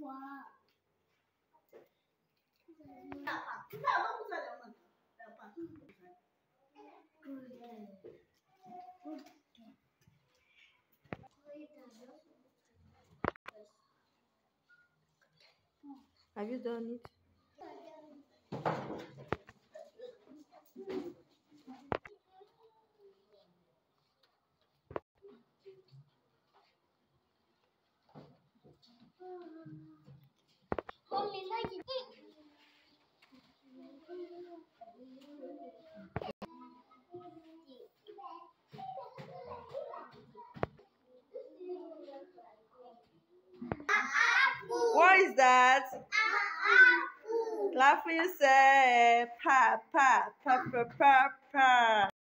Have you done it? What is that? Clap for yourself. Pa, pa, pa, pa, pa, pa.